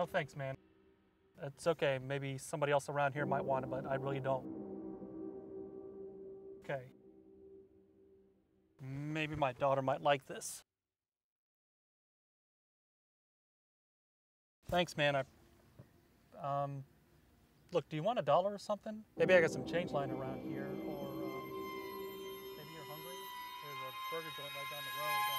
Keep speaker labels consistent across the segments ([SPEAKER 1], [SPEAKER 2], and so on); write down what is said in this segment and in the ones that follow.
[SPEAKER 1] no thanks, man. It's okay. Maybe somebody else around here might want it, but I really don't. Okay. Maybe my daughter might like this. Thanks, man. Look, do you want $1 or something? Maybe I got some change lying around here, or maybe you're hungry? There's a burger joint right down the road.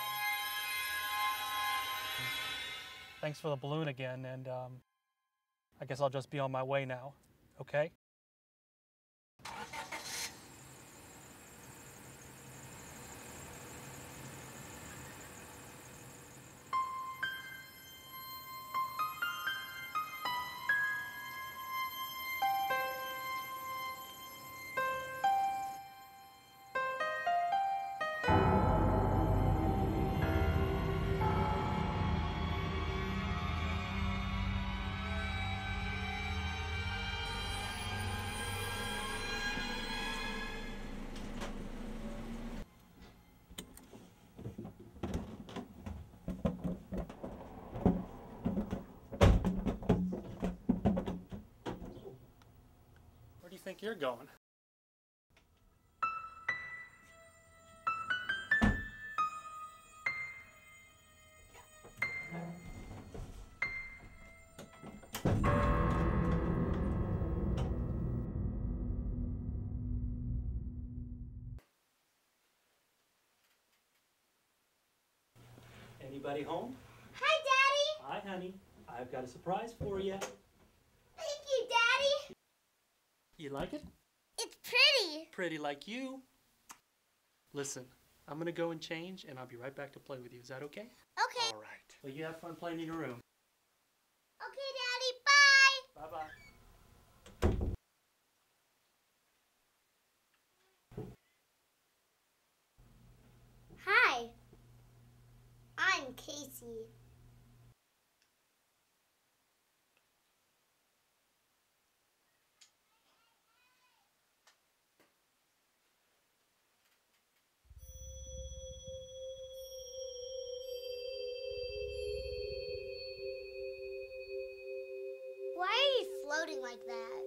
[SPEAKER 1] Thanks for the balloon again, and I guess I'll just be on my way now, okay? Where do you think you're going? Anybody home?
[SPEAKER 2] Hi, Daddy!
[SPEAKER 1] Hi, honey. I've got a surprise for you.
[SPEAKER 2] Thank you, Daddy!
[SPEAKER 1] You like it?
[SPEAKER 2] It's pretty!
[SPEAKER 1] Pretty like you. Listen, I'm gonna go and change, and I'll be right back to play with you. Is that okay?
[SPEAKER 2] Okay.
[SPEAKER 1] All right. Well, you have fun playing in your room.
[SPEAKER 2] Okay, Daddy, bye!
[SPEAKER 1] Bye-bye.
[SPEAKER 2] Hi. I'm Casey. Why are you floating like that?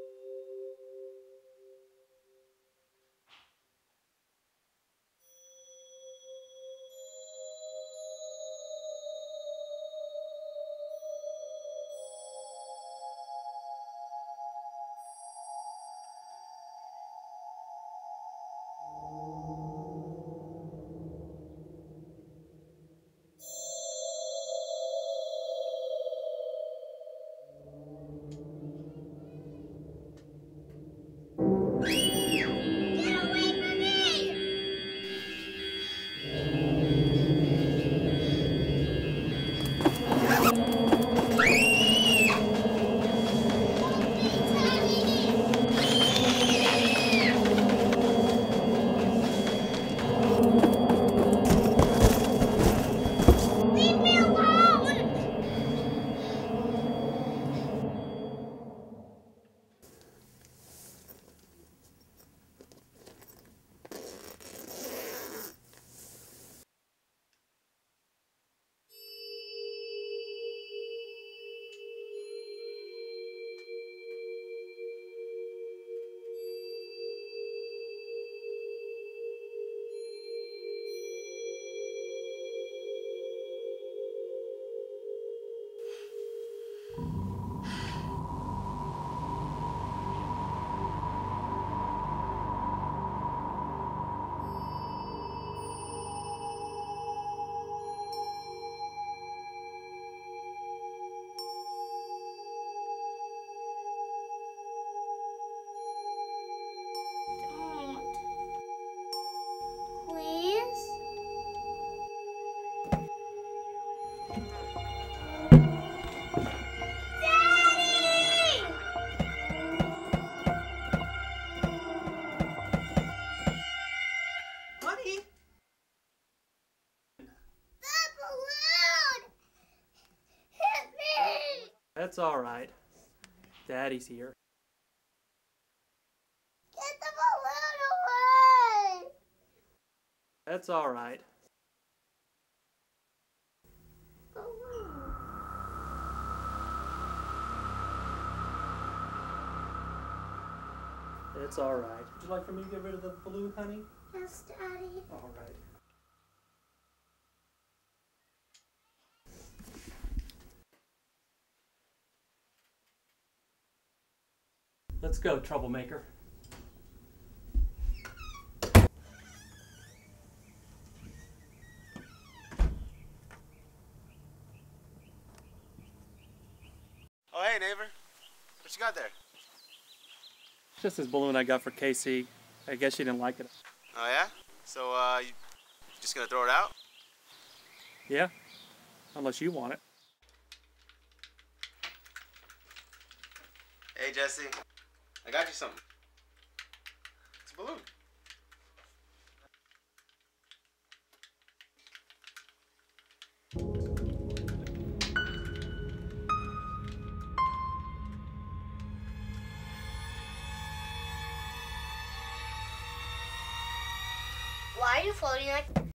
[SPEAKER 2] Get away from me! Leave me alone! Don't. Please? Daddy!
[SPEAKER 1] Honey!
[SPEAKER 2] The balloon! Hit me!
[SPEAKER 1] That's all right. Daddy's here.
[SPEAKER 2] Get the balloon away!
[SPEAKER 1] That's all right.
[SPEAKER 2] Balloon.
[SPEAKER 1] It's all right. Would you like for me to get rid of the balloon, honey?
[SPEAKER 2] Yes, Daddy.
[SPEAKER 1] All right. Let's go, troublemaker.
[SPEAKER 3] Oh, hey, neighbor. What you got there?
[SPEAKER 1] Just this balloon I got for Casey. I guess she didn't like it.
[SPEAKER 3] Oh, yeah? So, you just gonna throw it out?
[SPEAKER 1] Yeah? Unless you want it.
[SPEAKER 3] Hey, Jesse. I got you something. It's a balloon.
[SPEAKER 2] Why are you floating like